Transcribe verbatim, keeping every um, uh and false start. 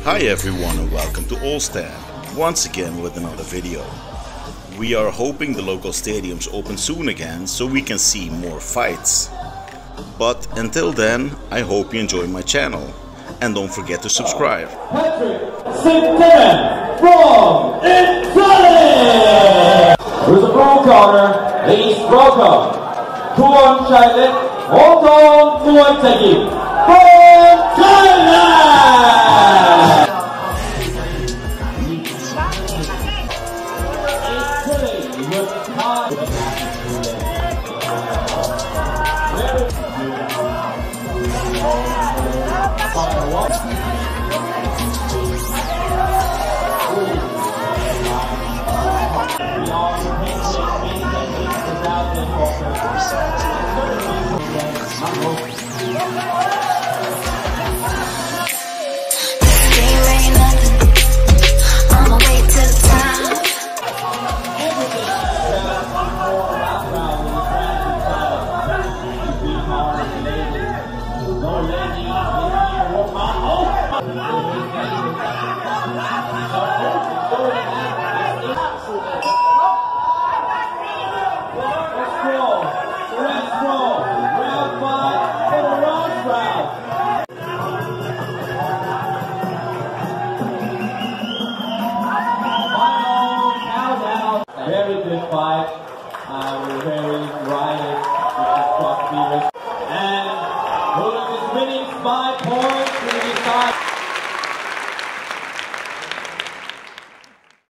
Hi everyone and welcome to All Stand, once again with another video. We are hoping the local stadiums open soon again so we can see more fights. But until then, I hope you enjoy my channel and don't forget to subscribe. Patrick Sintan from Italy! Who's a pro counter, East Broker. Tuan Chailet, Hong Muay Thai from Thailand! Very good fight. Uh, we're very right. And who is winning by point?